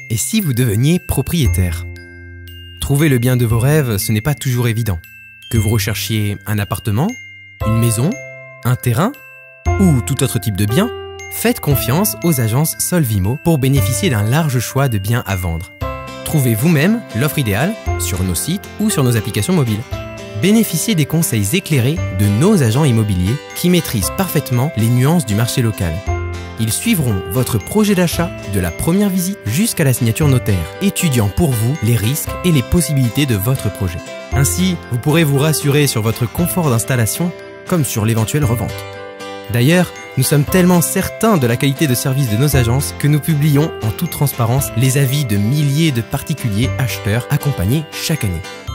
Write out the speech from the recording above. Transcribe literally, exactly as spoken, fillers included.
Et si vous deveniez propriétaire? Trouver le bien de vos rêves, ce n'est pas toujours évident. Que vous recherchiez un appartement, une maison, un terrain ou tout autre type de bien, faites confiance aux agences Solvimo pour bénéficier d'un large choix de biens à vendre. Trouvez vous-même l'offre idéale sur nos sites ou sur nos applications mobiles. Bénéficiez des conseils éclairés de nos agents immobiliers qui maîtrisent parfaitement les nuances du marché local. Ils suivront votre projet d'achat de la première visite jusqu'à la signature notaire, étudiant pour vous les risques et les possibilités de votre projet. Ainsi, vous pourrez vous rassurer sur votre confort d'installation comme sur l'éventuelle revente. D'ailleurs, nous sommes tellement certains de la qualité de service de nos agences que nous publions en toute transparence les avis de milliers de particuliers acheteurs accompagnés chaque année.